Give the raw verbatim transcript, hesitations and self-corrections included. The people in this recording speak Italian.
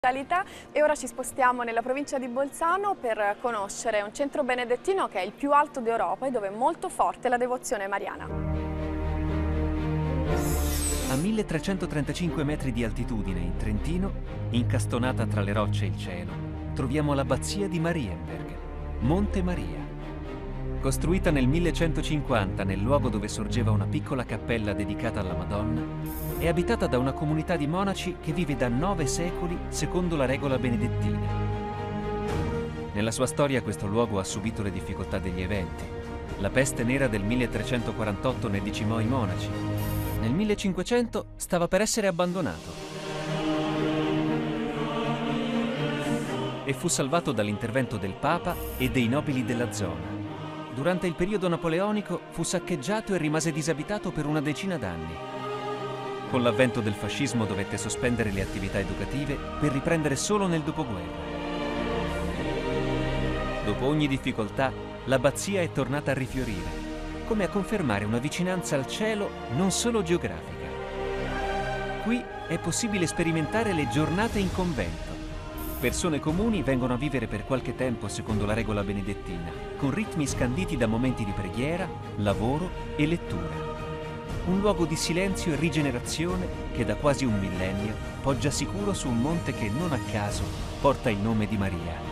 Località. E ora ci spostiamo nella provincia di Bolzano per conoscere un centro benedettino che è il più alto d'Europa e dove è molto forte la devozione mariana. A milletrecentotrentacinque metri di altitudine in Trentino, incastonata tra le rocce e il cielo, troviamo l'abbazia di Marienberg, Monte Maria. Costruita nel millecentocinquanta nel luogo dove sorgeva una piccola cappella dedicata alla Madonna, è abitata da una comunità di monaci che vive da nove secoli secondo la regola benedettina. Nella sua storia questo luogo ha subito le difficoltà degli eventi. La peste nera del milletrecentoquarantotto ne decimò i monaci. Nel millecinquecento stava per essere abbandonato e fu salvato dall'intervento del Papa e dei nobili della zona. Durante il periodo napoleonico fu saccheggiato e rimase disabitato per una decina d'anni. Con l'avvento del fascismo dovette sospendere le attività educative per riprendere solo nel dopoguerra. Dopo ogni difficoltà, l'abbazia è tornata a rifiorire, come a confermare una vicinanza al cielo non solo geografica. Qui è possibile sperimentare le giornate in convento. Persone comuni vengono a vivere per qualche tempo secondo la regola benedettina, con ritmi scanditi da momenti di preghiera, lavoro e lettura. Un luogo di silenzio e rigenerazione che da quasi un millennio poggia sicuro su un monte che non a caso porta il nome di Maria.